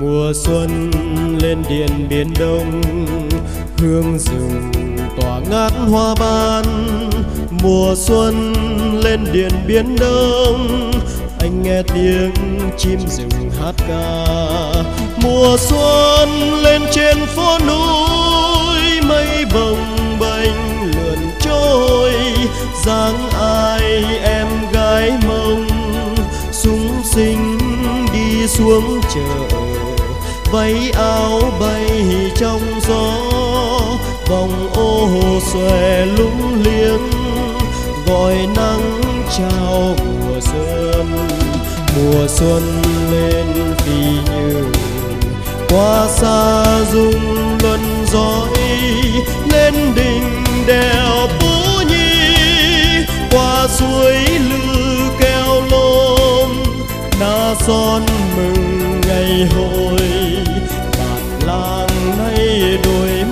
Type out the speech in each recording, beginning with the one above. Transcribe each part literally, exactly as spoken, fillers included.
Mùa xuân lên điện biên đông, hương rừng tỏa ngát hoa ban. Mùa xuân lên điện biên đông, anh nghe tiếng chim rừng hát ca. Mùa xuân lên trên phố núi, mây bồng bềnh lượn trôi. Dáng ai em gái Mông súng xinh đi xuống chợ, váy áo bay trong gió. Vòng ô xòe lung liếng gọi nắng chào mùa xuân. Mùa xuân lên phi như qua xa rung luân dõi, lên đỉnh đèo Phú Nhi, qua suối Lư keo lôm. Na son mừng ngày hội, bản làng nay đổi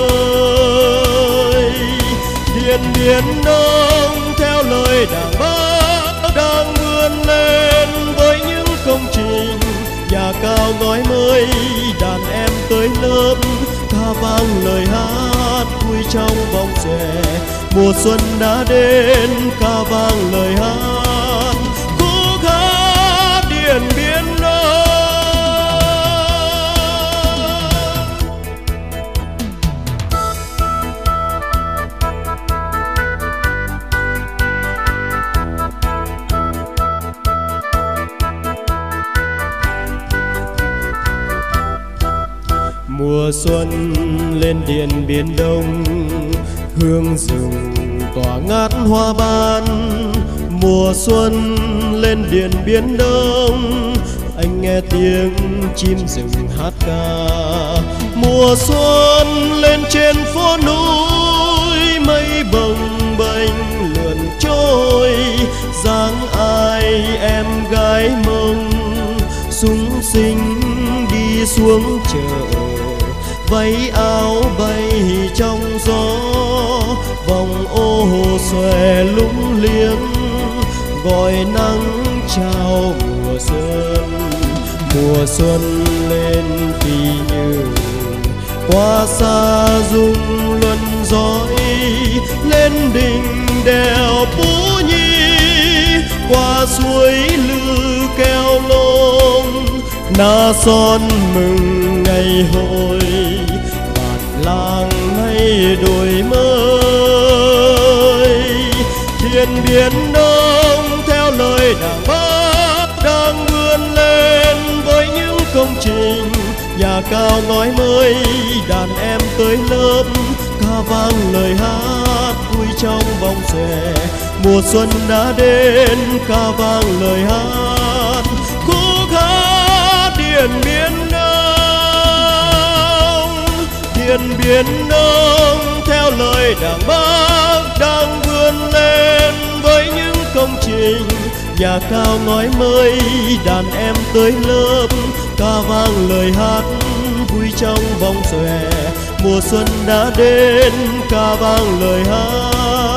mới. Điện biên đông theo lời Đảng Bác đang vươn lên với những công trình. Nhà cao ngói mới, đàn em tới lớp ca vang lời hát vui trong vòng xòe. Mùa xuân đã đến ca vang lời hát, khúc hát Điện Biên Đông. Mùa xuân lên điện biên đông, hương rừng tỏa ngát hoa ban. Mùa xuân lên điện biên đông, anh nghe tiếng chim rừng hát ca. Mùa xuân lên trên phố núi, mây bồng bềnh lượn trôi. Dáng ai em gái Mông súng xinh đi xuống chợ, váy áo bay trong gió. Vòng ô xòe lung liếng gọi nắng chào mùa xuân. Mùa xuân lên phi như qua xa rung luân dõi, lên đỉnh đèo Phú Nhi, qua suối Lư keo lôm. Na son mừng ngày hội, bản làng nay đổi mới. Điện biên đông theo lời Đảng Bác đang vươn lên với những công trình. Nhà cao ngói mới, đàn em tới lớp ca vang lời hát vui trong vòng xòe. Mùa xuân đã đến ca vang lời hát, khúc hát Điện Biên Đông. Điện Biên Đông theo lời Đảng Bác đang vươn lên với những công trình. Nhà cao ngói mới, đàn em tới lớp ca vang lời hát vui trong vòng xòe. Mùa xuân đã đến ca vang lời hát.